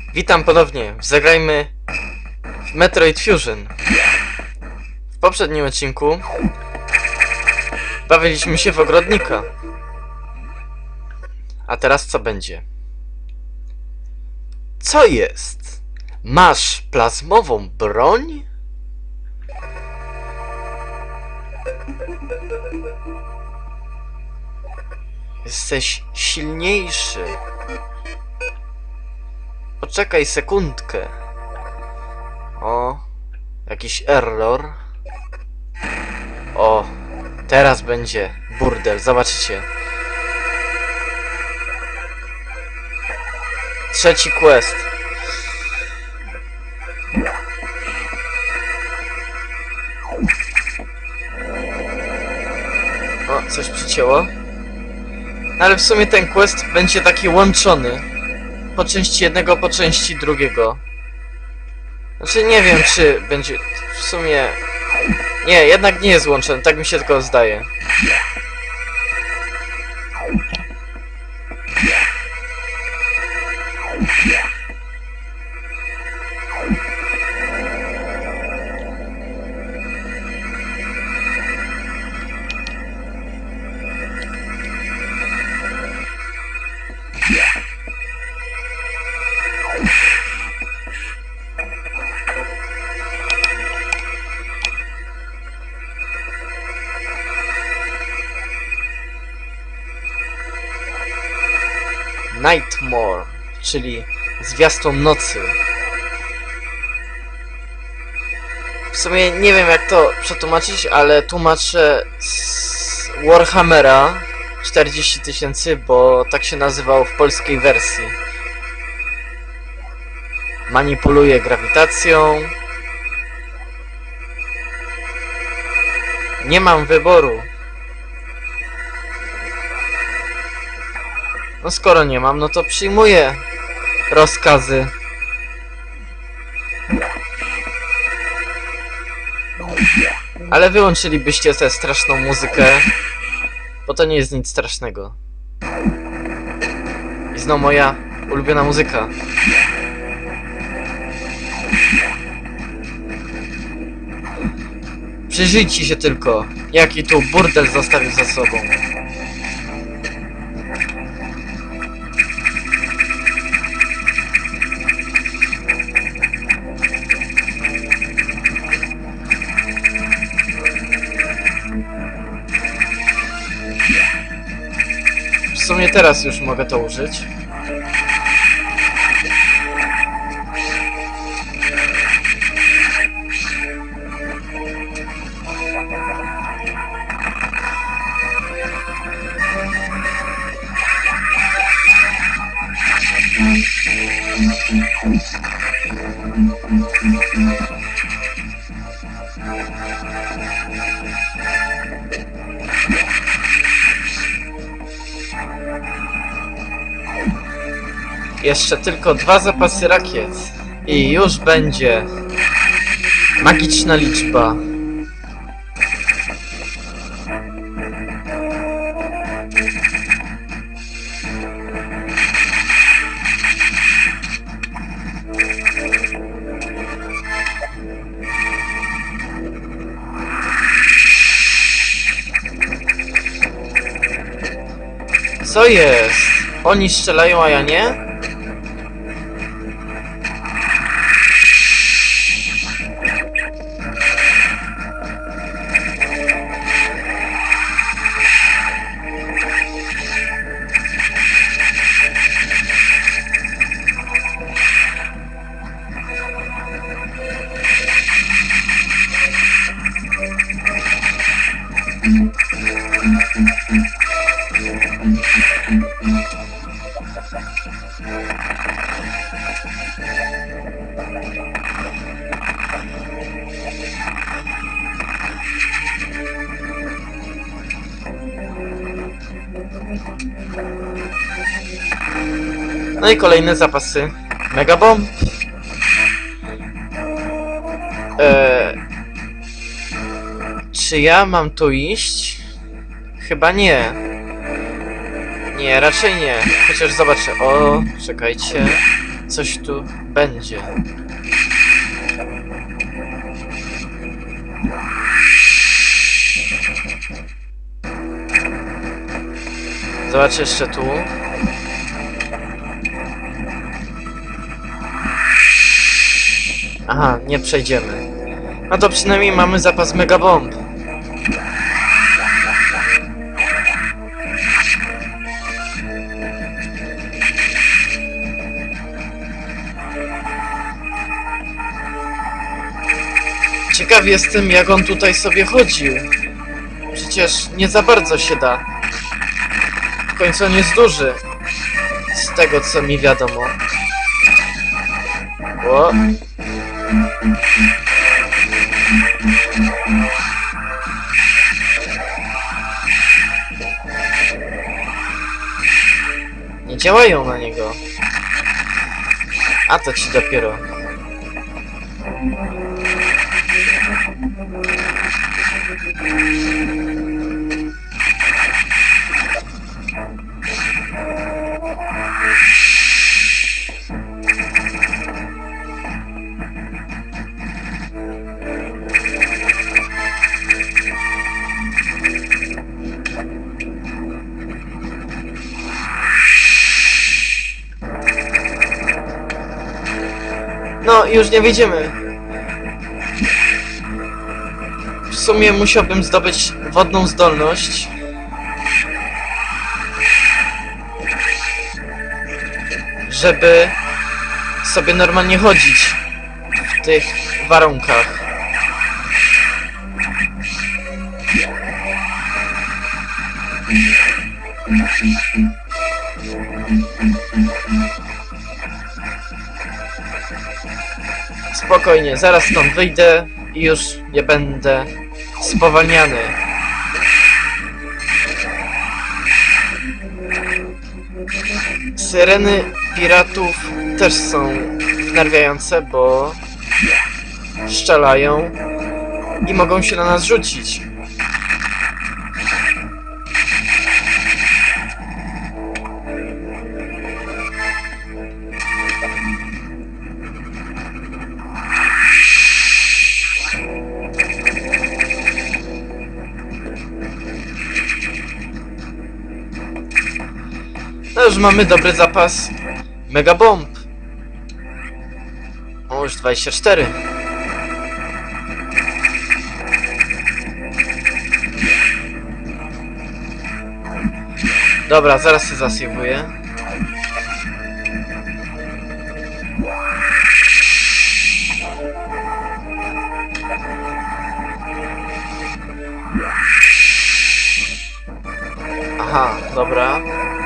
Witam ponownie. Zagrajmy w Metroid Fusion. W poprzednim odcinku bawiliśmy się w ogrodnika. A teraz co będzie? Co jest? Masz plazmową broń? Jesteś silniejszy. Poczekaj sekundkę. O, jakiś error. O, teraz będzie burdel, zobaczycie. Trzeci quest. O, coś przycięło. No ale w sumie ten quest będzie taki łączony. Po części jednego, po części drugiego. Znaczy nie wiem, czy będzie w sumie... Nie, jednak nie jest łączony, tak mi się tylko zdaje. Nightmare, czyli zwiastun nocy. W sumie nie wiem jak to przetłumaczyć, ale tłumaczę z Warhammera 40 000, bo tak się nazywał w polskiej wersji. Manipuluje grawitacją. Nie mam wyboru. No skoro nie mam, no to przyjmuję rozkazy. Ale wyłączylibyście tę straszną muzykę, bo to nie jest nic strasznego. I znowu moja ulubiona muzyka. Przyjrzyjcie się tylko, jaki tu burdel zostawił za sobą. W sumie teraz już mogę to użyć. Jeszcze tylko 2 zapasy rakiet i już będzie magiczna liczba. Co jest? Oni strzelają, a ja nie? No i kolejne zapasy Mega Bomb. Czy ja mam tu iść? Chyba nie. Nie, raczej nie. Chociaż zobaczę. O, czekajcie. coś tu będzie. Zobacz jeszcze tu. Aha, nie przejdziemy. No to przynajmniej mamy zapas megabomb. Ciekaw jestem, jak on tutaj sobie chodził. Przecież nie za bardzo się da. W końcu on jest duży. Z tego, co mi wiadomo. O. Nie działają na niego. A to ci dopiero. No, już nie wyjdziemy. W sumie musiałbym zdobyć wodną zdolność. Żeby sobie normalnie chodzić w tych warunkach. Spokojnie, zaraz stąd wyjdę i już nie będę spowalniany. Syreny piratów też są wnerwiające, bo strzelają i mogą się na nas rzucić. No już mamy dobry zapas megabomb. O, już 24. Dobra, zaraz się zasejwuję. Aha, dobra.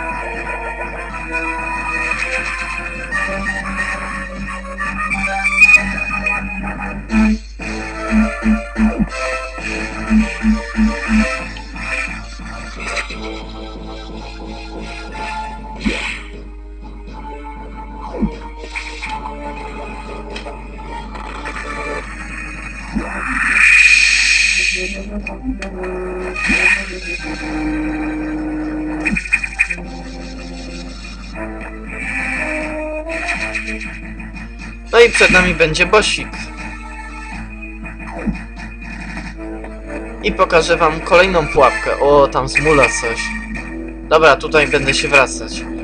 No i przed nami będzie bossik. I pokażę wam kolejną pułapkę. O, tam zmula coś. Dobra, tutaj będę się wracać.